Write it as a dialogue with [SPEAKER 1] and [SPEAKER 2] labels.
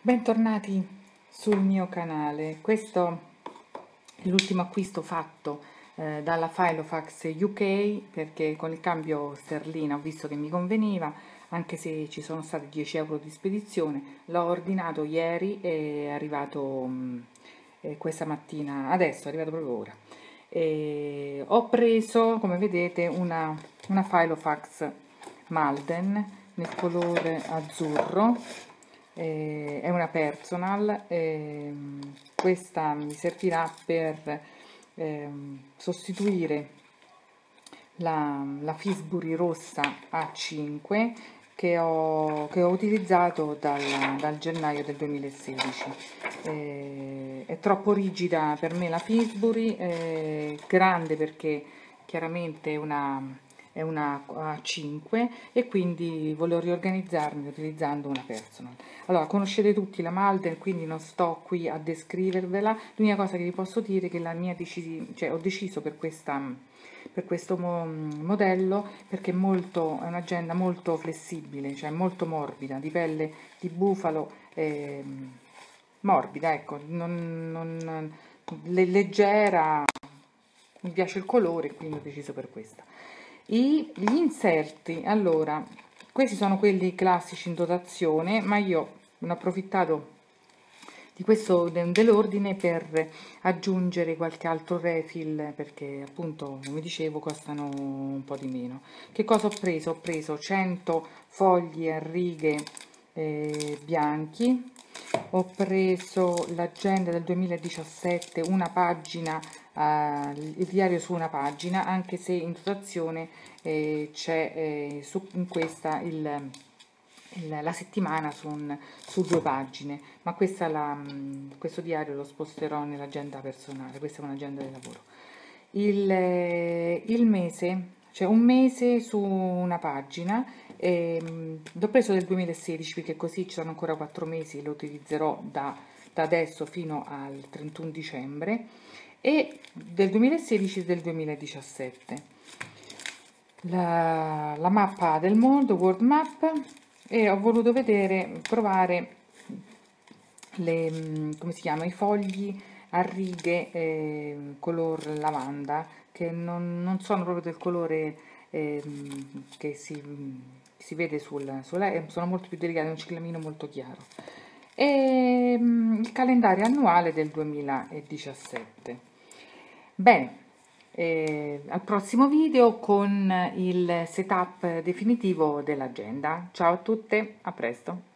[SPEAKER 1] Bentornati sul mio canale. Questo è l'ultimo acquisto fatto dalla Filofax UK, perché con il cambio sterlina ho visto che mi conveniva, anche se ci sono stati 10 euro di spedizione. L'ho ordinato ieri e è arrivato questa mattina, adesso è arrivato proprio ora. Ho preso, come vedete, una Filofax Malden nel colore azzurro. È una personal. Questa mi servirà per sostituire la Fisbury rossa A5 che ho utilizzato dal gennaio del 2016. È troppo rigida per me la Fisbury, grande perché chiaramente è una A5 e quindi volevo riorganizzarmi utilizzando una personal. Allora, conoscete tutti la Malden, quindi non sto qui a descrivervela. L'unica cosa che vi posso dire è che ho deciso per questo modello perché è è un'agenda molto flessibile, cioè molto morbida, di pelle di bufalo, morbida, ecco, leggera. Mi piace il colore, quindi ho deciso per questa. Gli inserti, allora, questi sono quelli classici in dotazione, ma io ne ho approfittato di questo dell'ordine per aggiungere qualche altro refill, perché appunto, come dicevo, costano un po' di meno. Che cosa ho preso? Ho preso 100 fogli a righe bianchi. Ho preso l'agenda del 2017, una pagina, il diario su una pagina, anche se in dotazione c'è in questa la settimana su 2 pagine, ma questo diario lo sposterò nell'agenda personale. Questa è un'agenda di lavoro. Il mese, cioè un mese su una pagina. L'ho preso del 2016 perché così ci sono ancora 4 mesi, lo utilizzerò da adesso fino al 31 dicembre, e del 2016 e del 2017. La mappa del mondo, World Map, e ho voluto provare come si chiama, i fogli a righe color lavanda, che non sono proprio del colore che si vede sono molto più delicati, un ciclamino molto chiaro. E il calendario annuale del 2017. Bene, al prossimo video con il setup definitivo dell'agenda. Ciao a tutte, a presto!